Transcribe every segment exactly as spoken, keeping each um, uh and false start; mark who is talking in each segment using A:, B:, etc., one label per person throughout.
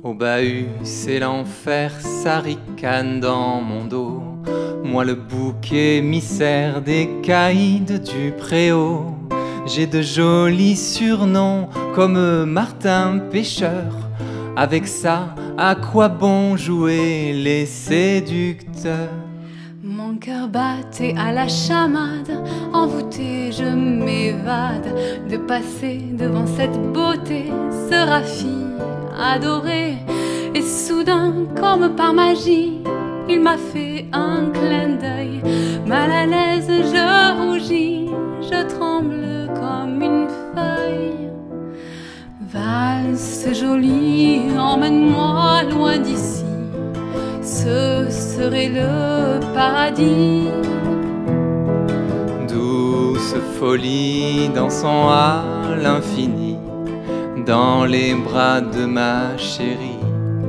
A: Au bahut, c'est l'enfer, ça ricane dans mon dos. Moi le bouc émissaire des caïds du préau. J'ai de jolis surnoms comme Martin Pêcheur. Avec ça, à quoi bon jouer les séducteurs?
B: Mon cœur battait à la chamade, envoûté je m'évade de passer devant cette beauté, sera fille adorée. Et soudain, comme par magie, il m'a fait un clin d'œil. Mal à l'aise, je rougis, je tremble comme une feuille. Valse jolie, emmène-moi loin d'ici, ce serait le paradis.
A: Douce folie, dansant à l'infini, dans les bras de ma chérie.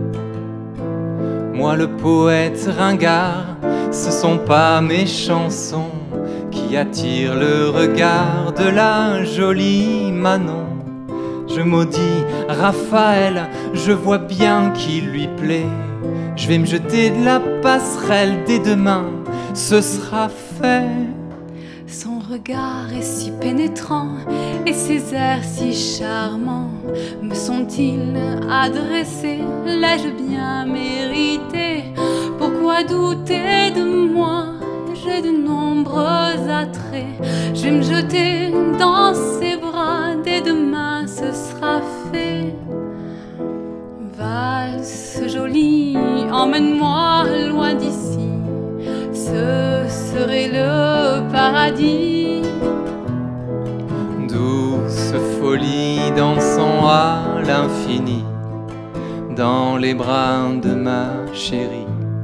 A: Moi le poète ringard, ce sont pas mes chansons qui attirent le regard de la jolie Manon. Je maudis Raphaël, je vois bien qu'il lui plaît. Je vais me jeter de la passerelle dès demain, ce sera fait.
B: Son regard est si pénétrant et ses airs si charmants. Me sont-ils adressés? L'ai-je bien mérité? Pourquoi douter de moi? J'ai de nombreux attraits. Je vais me jeter dans ses bras, dès demain ce sera fait. Valse jolie, emmène-moi loin d'ici, ce serait le paradis.
A: Douce folie, dansant à l'infini, dans les bras de ma chérie.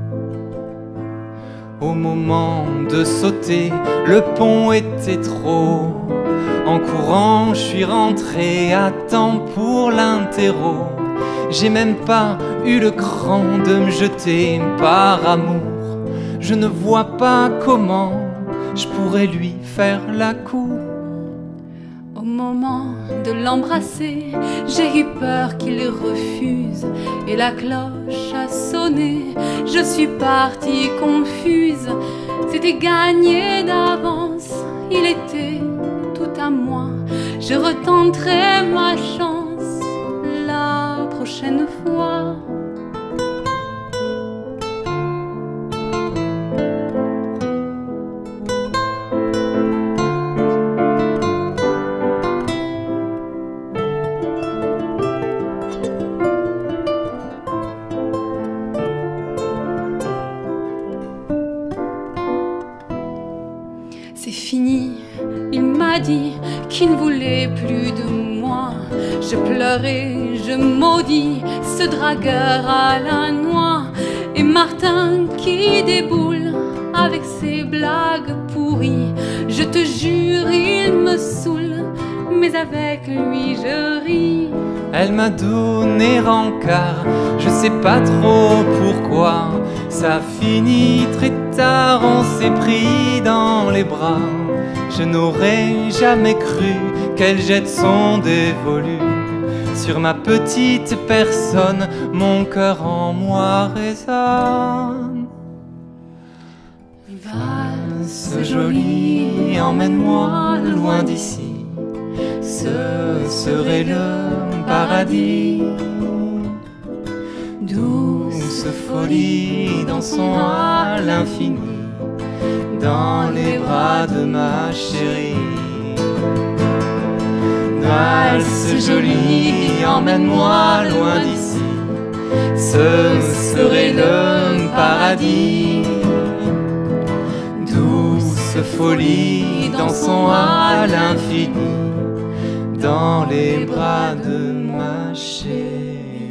A: Au moment de sauter, le pont était trop. En courant, je suis rentré à temps pour l'interro. J'ai même pas eu le cran de me jeter par amour. Je ne vois pas comment je pourrais lui faire la cour.
B: Au moment de l'embrasser, j'ai eu peur qu'il refuse. Et la cloche a sonné, je suis partie confuse. C'était gagné d'avance, il était tout à moi. Je retenterai ma chance la prochaine fois. C'est fini, il m'a dit qu'il ne voulait plus de moi. Je pleurais, je maudis ce dragueur à la noix. Et Martin qui déboule avec ses blagues pourries. Je te jure, il me saoule, mais avec lui je ris.
A: Elle m'a donné rencard, je sais pas trop pourquoi. Ça finit très tard, on s'est pris dans les bras. Je n'aurais jamais cru qu'elle jette son dévolu sur ma petite personne, mon cœur en moi résonne. Valse jolie, emmène-moi loin d'ici, ce serait le paradis. Douce folie, dansons à l'infini, dans les bras de ma chérie. Valse jolie, emmène-moi loin d'ici, ce serait le paradis. Douce folie, dansons à l'infini, dans les bras de ma chérie.